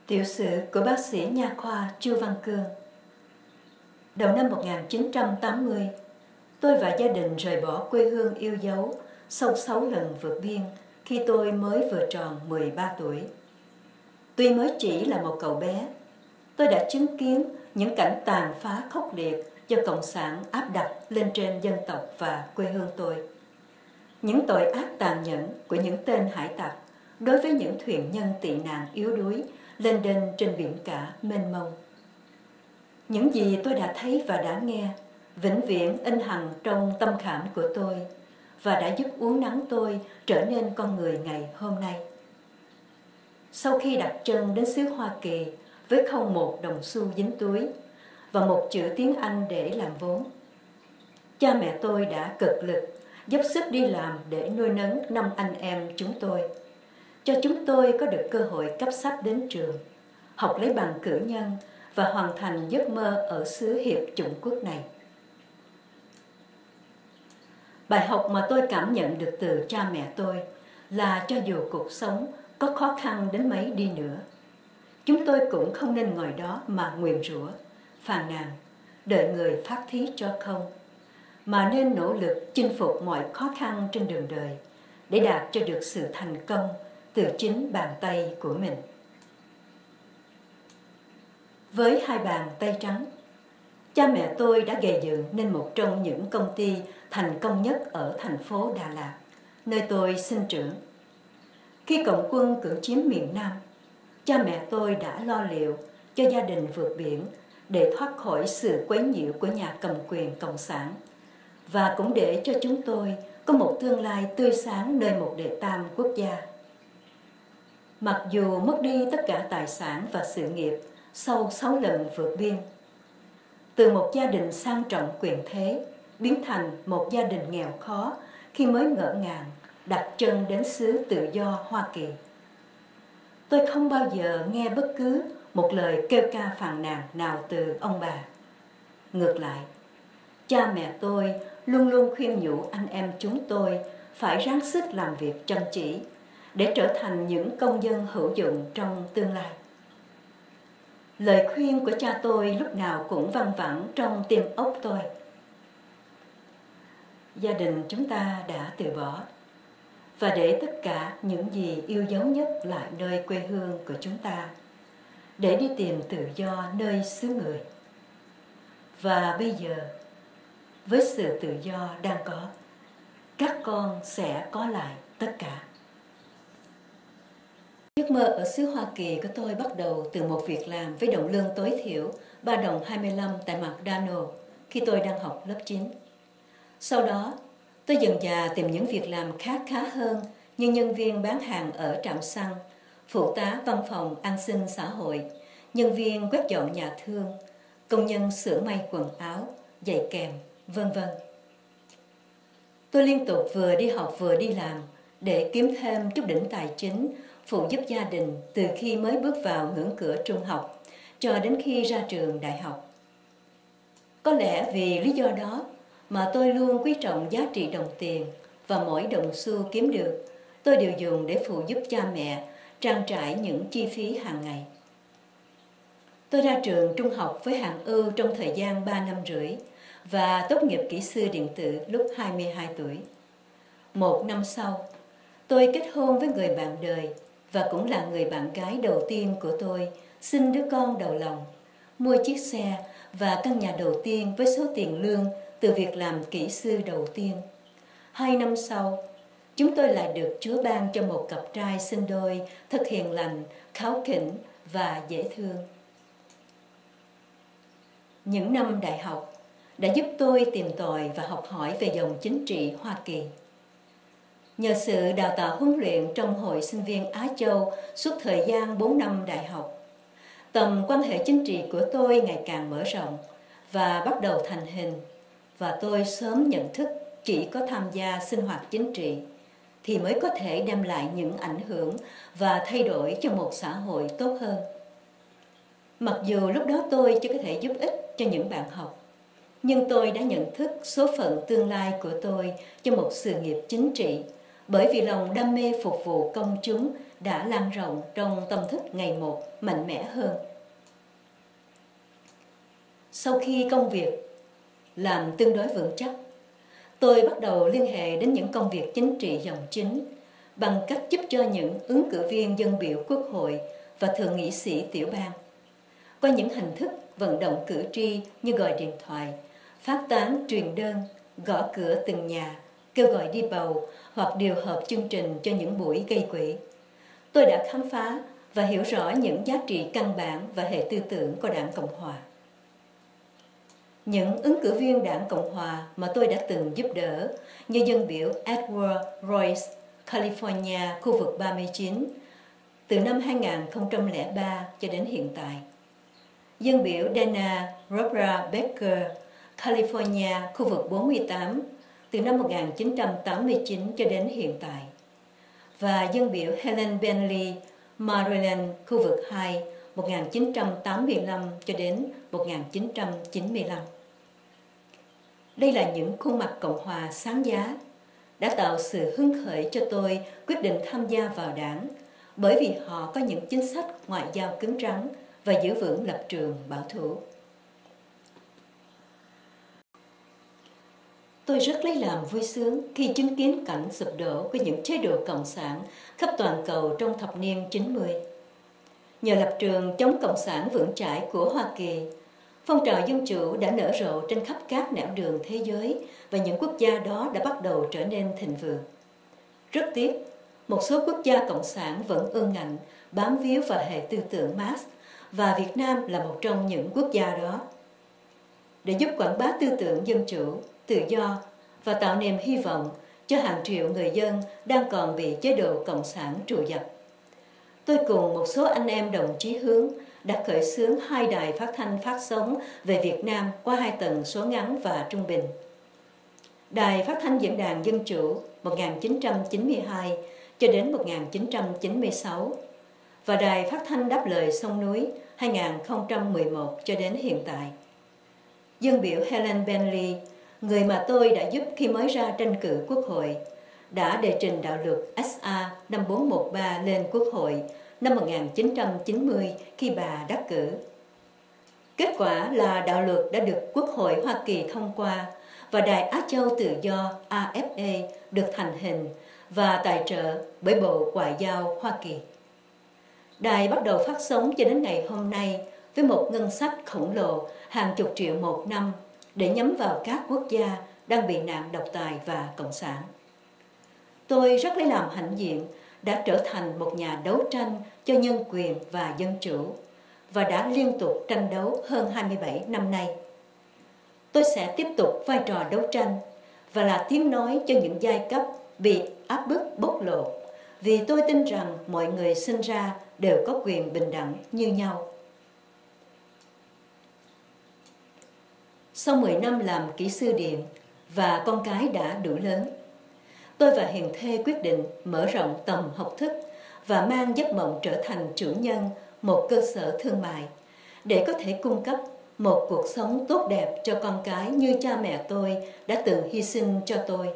Tiểu sử của bác sĩ nha khoa Chu Văn Cương. Đầu năm 1980, tôi và gia đình rời bỏ quê hương yêu dấu sau 6 lần vượt biên khi tôi mới vừa tròn 13 tuổi. Tuy mới chỉ là một cậu bé, tôi đã chứng kiến những cảnh tàn phá khốc liệt do Cộng sản áp đặt lên trên dân tộc và quê hương tôi. Những tội ác tàn nhẫn của những tên hải tặc đối với những thuyền nhân tị nạn yếu đuối lênh đênh trên biển cả mênh mông. Những gì tôi đã thấy và đã nghe vĩnh viễn in hằn trong tâm khảm của tôi và đã giúp uốn nắn tôi trở nên con người ngày hôm nay. Sau khi đặt chân đến xứ Hoa Kỳ với không một đồng xu dính túi và một chữ tiếng Anh để làm vốn, cha mẹ tôi đã cực lực dốc sức đi làm để nuôi nấng 5 anh em chúng tôi, cho chúng tôi có được cơ hội cấp sách đến trường, học lấy bằng cử nhân và hoàn thành giấc mơ ở xứ Hiệp chủng quốc này. Bài học mà tôi cảm nhận được từ cha mẹ tôi là cho dù cuộc sống có khó khăn đến mấy đi nữa, chúng tôi cũng không nên ngồi đó mà nguyền rủa, phàn nàn, đợi người phát thí cho không, mà nên nỗ lực chinh phục mọi khó khăn trên đường đời để đạt cho được sự thành công từ chính bàn tay của mình. Với 2 bàn tay trắng, cha mẹ tôi đã gầy dựng nên một trong những công ty thành công nhất ở thành phố Đà Lạt, nơi tôi sinh trưởng. Khi Cộng quân cưỡng chiếm miền Nam, cha mẹ tôi đã lo liệu cho gia đình vượt biển để thoát khỏi sự quấy nhiễu của nhà cầm quyền Cộng sản, và cũng để cho chúng tôi có một tương lai tươi sáng nơi một đệ tam quốc gia. Mặc dù mất đi tất cả tài sản và sự nghiệp sau 6 lần vượt biên, từ một gia đình sang trọng quyền thế biến thành một gia đình nghèo khó khi mới ngỡ ngàng đặt chân đến xứ tự do Hoa Kỳ, tôi không bao giờ nghe bất cứ một lời kêu ca phàn nàn nào từ ông bà. Ngược lại, cha mẹ tôi luôn luôn khuyên nhủ anh em chúng tôi phải ráng sức làm việc chăm chỉ để trở thành những công dân hữu dụng trong tương lai. Lời khuyên của cha tôi lúc nào cũng văng vẳng trong tim óc tôi. Gia đình chúng ta đã từ bỏ và để tất cả những gì yêu dấu nhất lại nơi quê hương của chúng ta, để đi tìm tự do nơi xứ người. Và bây giờ, với sự tự do đang có, các con sẽ có lại tất cả. Giấc mơ ở xứ Hoa Kỳ của tôi bắt đầu từ một việc làm với đồng lương tối thiểu 3 đồng 25 tại McDonald's khi tôi đang học lớp 9. Sau đó, tôi dần dà tìm những việc làm khác khá hơn như nhân viên bán hàng ở trạm xăng, phụ tá văn phòng an sinh xã hội, nhân viên quét dọn nhà thương, công nhân xưởng may quần áo, giày kèm, vân vân. Tôi liên tục vừa đi học vừa đi làm để kiếm thêm chút đỉnh tài chính phụ giúp gia đình từ khi mới bước vào ngưỡng cửa trung học cho đến khi ra trường đại học. Có lẽ vì lý do đó mà tôi luôn quý trọng giá trị đồng tiền, và mỗi đồng xu kiếm được tôi đều dùng để phụ giúp cha mẹ trang trải những chi phí hàng ngày. Tôi ra trường trung học với hạng ưu trong thời gian 3 năm rưỡi và tốt nghiệp kỹ sư điện tử lúc 22 tuổi. 1 năm sau, tôi kết hôn với người bạn đời và cũng là người bạn gái đầu tiên của tôi, sinh đứa con đầu lòng, mua chiếc xe và căn nhà đầu tiên với số tiền lương từ việc làm kỹ sư đầu tiên. 2 năm sau, chúng tôi lại được Chúa ban cho một cặp trai sinh đôi thật hiền lành, kháu khỉnh và dễ thương. Những năm đại học đã giúp tôi tìm tòi và học hỏi về dòng chính trị Hoa Kỳ. Nhờ sự đào tạo huấn luyện trong Hội Sinh viên Á Châu suốt thời gian 4 năm đại học, tầm quan hệ chính trị của tôi ngày càng mở rộng và bắt đầu thành hình, và tôi sớm nhận thức chỉ có tham gia sinh hoạt chính trị thì mới có thể đem lại những ảnh hưởng và thay đổi cho một xã hội tốt hơn. Mặc dù lúc đó tôi chưa có thể giúp ích cho những bạn học, nhưng tôi đã nhận thức số phận tương lai của tôi cho một sự nghiệp chính trị bởi vì lòng đam mê phục vụ công chúng đã lan rộng trong tâm thức ngày một mạnh mẽ hơn. Sau khi công việc làm tương đối vững chắc, tôi bắt đầu liên hệ đến những công việc chính trị dòng chính bằng cách giúp cho những ứng cử viên dân biểu Quốc hội và thượng nghị sĩ tiểu bang. Có những hình thức vận động cử tri như gọi điện thoại, phát tán truyền đơn, gõ cửa từng nhà, kêu gọi đi bầu hoặc điều hợp chương trình cho những buổi gây quỹ. Tôi đã khám phá và hiểu rõ những giá trị căn bản và hệ tư tưởng của Đảng Cộng Hòa. Những ứng cử viên Đảng Cộng Hòa mà tôi đã từng giúp đỡ như dân biểu Edward Royce, California, khu vực 39, từ năm 2003 cho đến hiện tại. Dân biểu Dana Robra Becker, California, khu vực 48, từ năm 1989 cho đến hiện tại. Và dân biểu Helen Bentley, Maryland, khu vực 2, 1985 cho đến 1995. Đây là những khuôn mặt Cộng hòa sáng giá, đã tạo sự hứng khởi cho tôi quyết định tham gia vào đảng, bởi vì họ có những chính sách ngoại giao cứng rắn và giữ vững lập trường bảo thủ. Tôi rất lấy làm vui sướng khi chứng kiến cảnh sụp đổ của những chế độ cộng sản khắp toàn cầu trong thập niên 90. Nhờ lập trường chống cộng sản vững chãi của Hoa Kỳ, phong trào dân chủ đã nở rộ trên khắp các nẻo đường thế giới và những quốc gia đó đã bắt đầu trở nên thịnh vượng. Rất tiếc, một số quốc gia cộng sản vẫn ương ngạnh bám víu vào hệ tư tưởng Marx và Việt Nam là một trong những quốc gia đó. Để giúp quảng bá tư tưởng dân chủ, tự do và tạo niềm hy vọng cho hàng triệu người dân đang còn bị chế độ cộng sản trù dập, tôi cùng một số anh em đồng chí hướng đã khởi xướng 2 đài phát thanh phát sóng về Việt Nam qua 2 tần số ngắn và trung bình. Đài phát thanh Diễn đàn Dân chủ 1992 cho đến 1996 và đài phát thanh Đáp lời sông núi 2011 cho đến hiện tại. Dân biểu Helen Bentley, người mà tôi đã giúp khi mới ra tranh cử Quốc hội, đã đề trình đạo luật SA 5413 lên Quốc hội năm 1990 khi bà đắc cử. Kết quả là đạo luật đã được Quốc hội Hoa Kỳ thông qua và Đài Á Châu Tự do AFA được thành hình và tài trợ bởi Bộ Ngoại giao Hoa Kỳ. Đài bắt đầu phát sóng cho đến ngày hôm nay với một ngân sách khổng lồ hàng chục triệu một năm để nhắm vào các quốc gia đang bị nạn độc tài và cộng sản. Tôi rất lấy làm hãnh diện đã trở thành một nhà đấu tranh cho nhân quyền và dân chủ và đã liên tục tranh đấu hơn 27 năm nay. Tôi sẽ tiếp tục vai trò đấu tranh và là tiếng nói cho những giai cấp bị áp bức bóc lột, vì tôi tin rằng mọi người sinh ra đều có quyền bình đẳng như nhau. Sau 10 năm làm kỹ sư điện và con cái đã đủ lớn, tôi và hiền thê quyết định mở rộng tầm học thức và mang giấc mộng trở thành chủ nhân một cơ sở thương mại để có thể cung cấp một cuộc sống tốt đẹp cho con cái như cha mẹ tôi đã từng hy sinh cho tôi.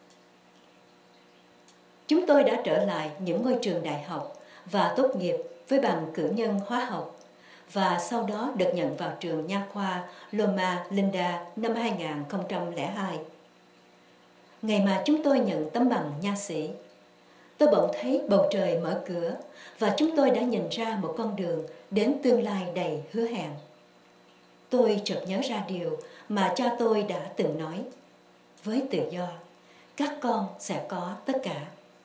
Chúng tôi đã trở lại những ngôi trường đại học và tốt nghiệp với bằng cử nhân hóa học và sau đó được nhận vào trường nha khoa Loma Linda năm 2002. Ngày mà chúng tôi nhận tấm bằng nha sĩ, tôi bỗng thấy bầu trời mở cửa và chúng tôi đã nhìn ra một con đường đến tương lai đầy hứa hẹn. Tôi chợt nhớ ra điều mà cha tôi đã từng nói: với tự do, các con sẽ có tất cả.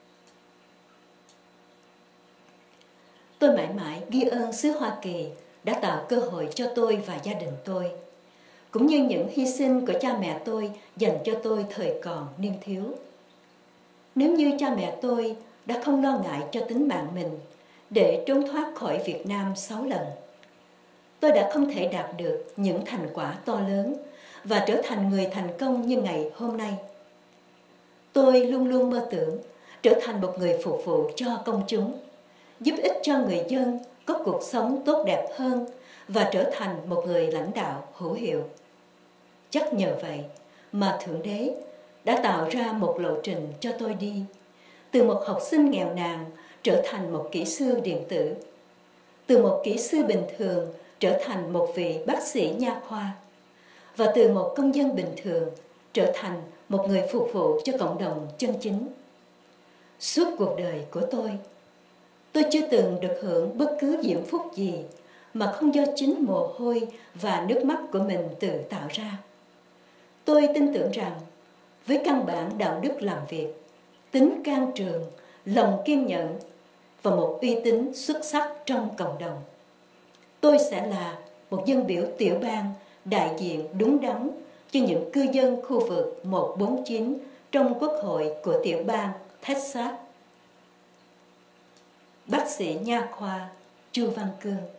Tôi mãi mãi ghi ơn xứ Hoa Kỳ đã tạo cơ hội cho tôi và gia đình tôi, cũng như những hy sinh của cha mẹ tôi dành cho tôi thời còn niên thiếu. Nếu như cha mẹ tôi đã không lo ngại cho tính mạng mình để trốn thoát khỏi Việt Nam 6 lần, tôi đã không thể đạt được những thành quả to lớn và trở thành người thành công như ngày hôm nay. Tôi luôn luôn mơ tưởng trở thành một người phục vụ cho công chúng, giúp ích cho người dân có cuộc sống tốt đẹp hơn và trở thành một người lãnh đạo hữu hiệu. Chắc nhờ vậy mà Thượng Đế đã tạo ra một lộ trình cho tôi đi, từ một học sinh nghèo nàn trở thành một kỹ sư điện tử, từ một kỹ sư bình thường trở thành một vị bác sĩ nha khoa, và từ một công dân bình thường trở thành một người phục vụ cho cộng đồng chân chính. Suốt cuộc đời của tôi chưa từng được hưởng bất cứ diễm phúc gì mà không do chính mồ hôi và nước mắt của mình tự tạo ra. Tôi tin tưởng rằng với căn bản đạo đức làm việc, tính can trường, lòng kiên nhẫn và một uy tín xuất sắc trong cộng đồng, tôi sẽ là một dân biểu tiểu bang đại diện đúng đắn cho những cư dân khu vực 149 trong Quốc hội của tiểu bang Texas. Bác sĩ nha khoa Chu Văn Cương.